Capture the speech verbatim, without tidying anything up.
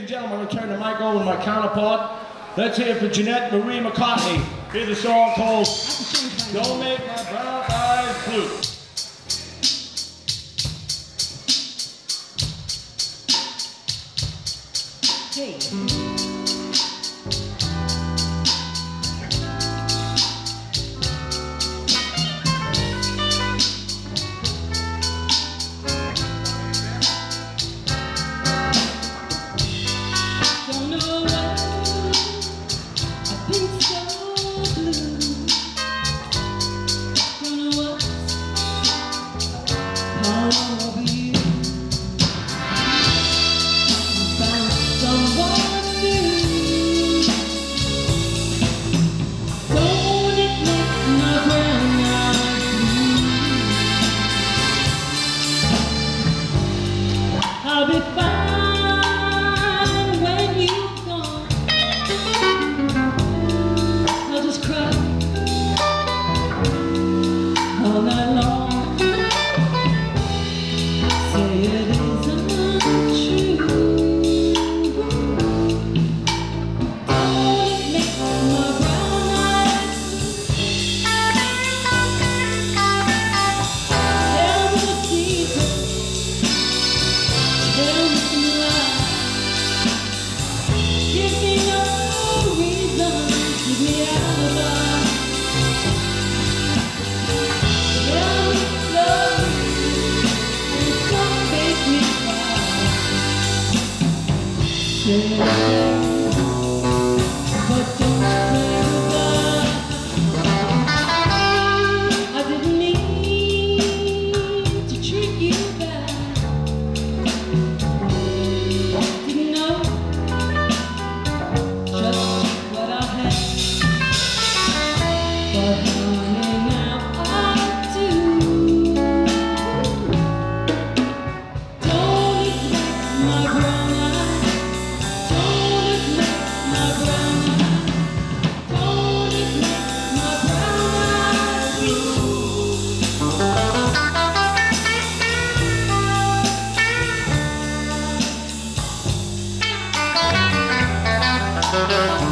and gentlemen, I'll turn the mic over to my counterpart. Let's hear it for Jeanette Marie McCartney. Here's a song called Don't Make My Brown Eyes Blue. Hey. I'll be fine when you're gone. I'll just cry all night long. Say it isn't true. Don't it make my brown eyes tell me the secret. Tell me some lies. Give me no reason. Give me alibi. Tell me slowly and don't make me cry. Say but don't say goodbye. I didn't mean to trick you back. Didn't know just what I had, but honey, now I do. Don't it make my brown eyes? Don't it make my brown eyes? Don't it make my brown eyes blue? Thank you.